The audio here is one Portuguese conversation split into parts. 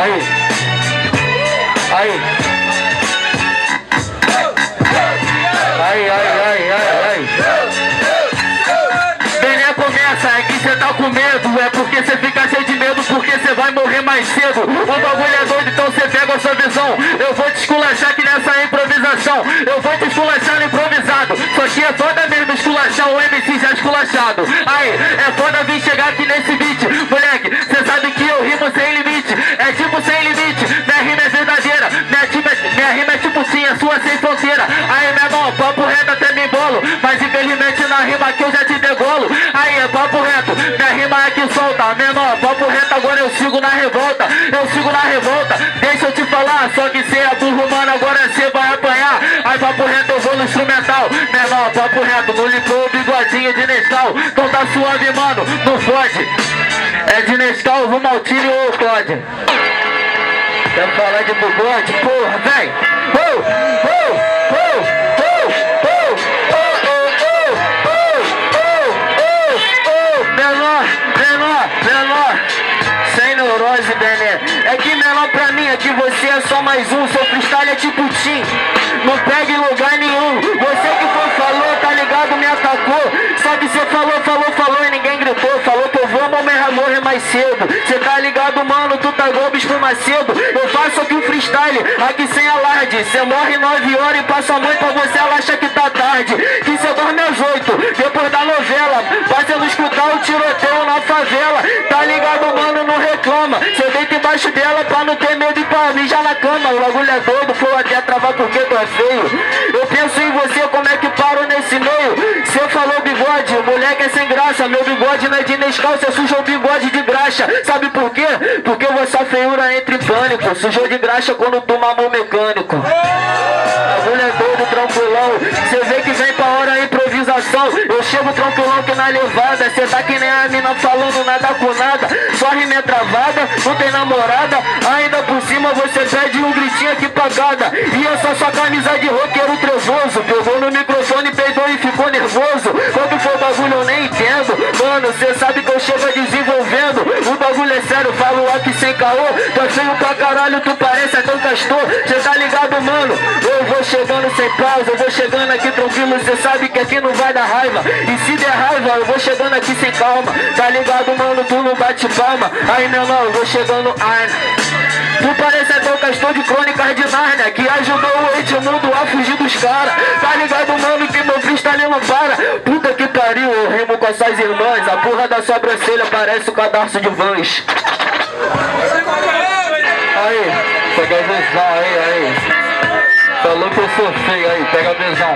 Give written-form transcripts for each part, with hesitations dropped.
Aí. Aí. Aí, aí. Bené começa, é que cê tá com medo. É porque cê fica cheio de medo, porque cê vai morrer mais cedo. O bagulho é doido, então cê pega a sua visão. Eu vou te esculachar aqui nessa improvisação. Eu vou te esculachar no improvisado. Só que é foda mesmo esculachar o MC já esculachado. Aí, é foda vir chegar aqui nesse beat. Moleque, cê sabe que eu rimo sem limite. É tipo sem limite, minha rima é verdadeira. Minha rima é tipo sim, a sua sem fronteira. Aí, meu irmão, papo reto até me embolo. Mas infelizmente na rima aqui eu já te degolo. Aí, é papo reto, minha rima é que solta. Menor, papo reto, agora eu sigo na revolta. Eu sigo na revolta, deixa eu te falar. Só que cê é burro, mano, agora cê vai apanhar. Aí, papo reto, eu vou no instrumental. Menor, papo reto, não limpou o bigodinho de Nescau. Então tá suave, mano, não fode. É de Nescau, Rumaltini ou Claude. Quer falar de bigode? Porra, vem! Menor, sem neurose, Bené. É que menor pra mim, é que você é só mais um. Seu freestyle é tipo Tim, não pega em lugar nenhum. Você que falou, tá ligado, me atacou. Só que você falou e ninguém gritou. Falou que eu vou morrer mais cedo. Cê tá ligado, mano, tu tá igual Bispo Macedo. Eu faço aqui o freestyle, aqui sem alarde. Cê morre 9 horas e passa a mãe pra você, ela acha que tá tarde. Que cê dorme às 8, depois da novela. Pra cê não escutar o tiroteio na favela. Tá ligado, mano, não reclama. Cê deita embaixo dela pra não ter medo e pra mijar na cama. O bagulho é doido, foi até travar porque tu é feio. Eu penso em você, como é que paro nesse meio. Cê falou bigode, o moleque é sem graça. Meu bigode não é de Nescau, cê sujou o bigode de graxa. Sabe por quê? Porque você feiura entra em pânico. Sujou de graxa quando tu mamou mecânico. O bagulho é doido, tranquilão. Cê vê que vem pra hora a improvisação. Eu chego tranquilão que na levada. Cê tá que nem a mina falando nada com nada. Só rima é travada, não tem namorada. Ainda por cima você pede um gritinho aqui pagada. E essa sua camisa de roqueiro trevoso. Pegou no microfone, peidou e ficou nervoso. Quando for bagulho eu nem entendo. Mano, cê sabe que eu chego desenvolvendo. O bagulho é sério, falo aqui sem caô. Tu é feio pra caralho, tu parece até um castor. Cê tá ligado, mano? Eu vou chegando sem pausa, eu vou chegando aqui tranquilo. Cê sabe que aqui não vai dar raiva. E se der raiva, eu vou chegando aqui sem calma. Tá ligado, mano? Tu não bate palma. Aí, menor, eu vou chegando. Ai, tu parece até o castor de Crônicas de Nárnia, que ajudou o Edmundo a fugir dos caras. Tá ligado, mano, que meu freestyle não para. Puta que pariu, eu rimo com as suas irmãs. A porra da sobrancelha parece o cadarço de Vans. Aí, pega a visão, aí. Falou que eu sou feio, aí, pega a visão.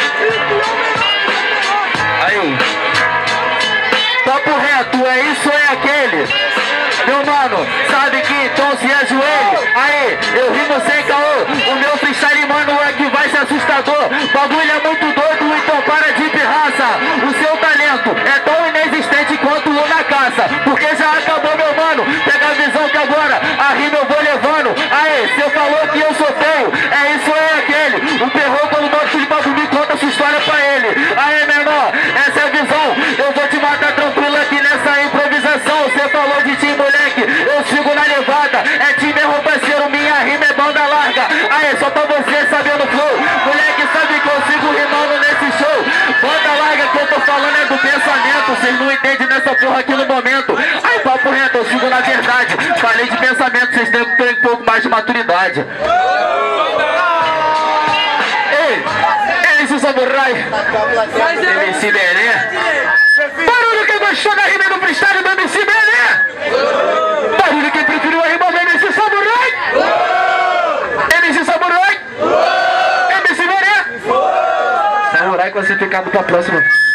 Aí. Papo reto, é isso ou é aquele? Meu mano, sabe que então se ajoelhe. Aí, eu rimo sem caô. O meu freestyle, mano, é que vai ser assustador. Bagulho é muito doido, então para de pirraça. O seu talento é tão inexistente quanto o na caça. Porque já acabou, meu mano. Pega a visão que agora a rima eu vou levando. Aí, você falou que eu sou feio. É isso ou é aquele? O terror quando nosso filho pra me conta sua história pra ele. Aí, menor, essa é a visão. Eu vou te matar tranquilo aqui nessa improvisação. Você falou de ti, moleque, eu sigo na levada. É time, meu parceiro, minha rima é banda larga. Aí, só pra você sabendo flow. Moleque, sabe que eu sigo rimando nesse show. Banda larga que eu tô falando é do pensamento. Vocês não entendem nessa porra aqui no momento. Aí, papo reto, eu sigo na verdade. Falei de pensamento, vocês têm que ter um pouco mais de maturidade. Ei, MC Samurai, MC Bené. Barulho quem gostou da rima do freestyle do MC Bené. Barulho quem preferiu a rima do MC Samurai. MC Samurai. MC Bené. Samurai classificado pra próxima.